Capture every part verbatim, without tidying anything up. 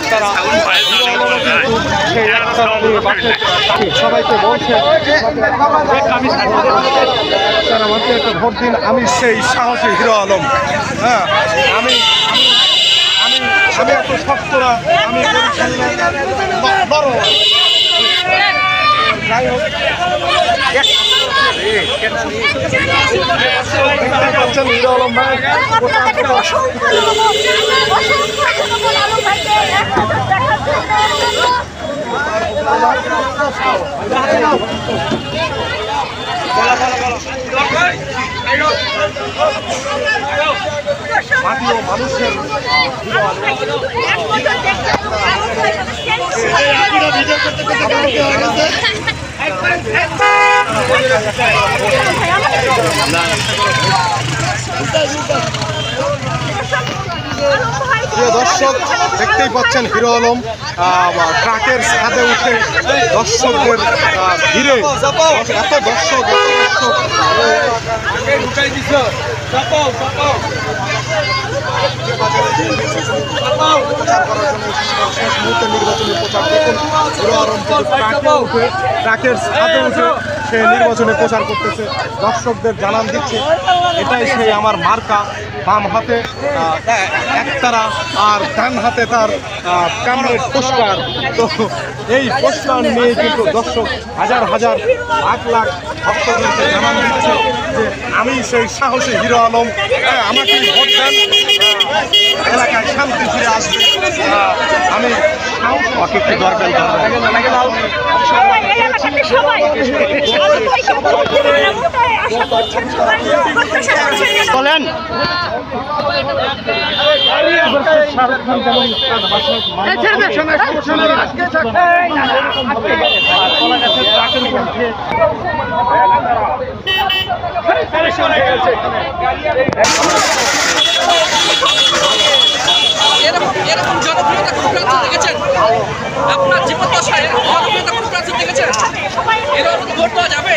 একতারা সেই একতারা নিয়ে বাসে সবাইকে বলছে তারা বলছে একটা ভোট দিন। আমি সেই সাহসী হিরো আলম। হ্যাঁ, আমি আমি আমি এত শক্ত না, আমি বড় যাই হোক পাচ্ছেন হিরো আলম ভাই মাটি ও মানুষের প্রিয় দর্শক, দেখতেই পাচ্ছেন হিরো আলম ট্রাকের ছাদে উঠে দর্শকদের ভিড়ে এত দর্শক প্রচার করার জন্য শেষ মুহূর্তে নির্বাচনী প্রচার দেখুন হিরো আলম ট্রাকে উঠে ট্রাকের ছাদে উঠে সে নির্বাচনে প্রচার করতেছে, দর্শকদের জানান দিচ্ছে এটাই সেই আমার মার্কা। বাম হাতে একতারা আর ডান হাতে তার কামড়ের পোস্টার। তো এই পোস্টার নিয়ে কিন্তু দর্শক হাজার হাজার লাখ লাখ ভক্তদেরকে জানান দিচ্ছে যে আমি সেই সাহসী হিরো আলম, আমাকে ভোট দেন, এলাকায় শান্তি ফিরে আসবে। আমি ওকে একটু দরকার বলেন। শাহরুখ খান যেমন এরকম জনপ্রিয়তা খুব দেখেছেন আপনার জীবন দশায়, জনপ্রিয়তা খুব দেখেছেন, এরকম ভোট দেওয়া যাবে।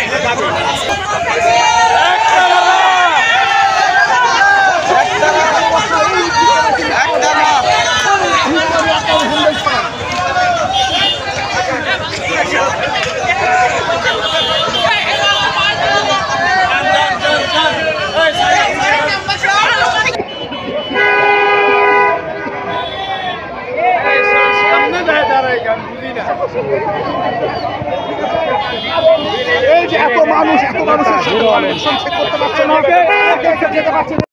এই যে এত মানুষ এত মানুষের সংক্ষেপ করতে পারছে না, যেতে পারছে না।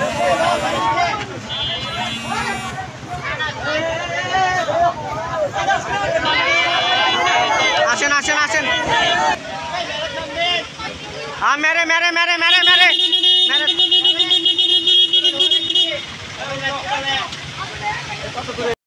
আসেন আসেন আসেন, হ্যাঁ মেরে মেরে মেরে মেরে মেরে মেরে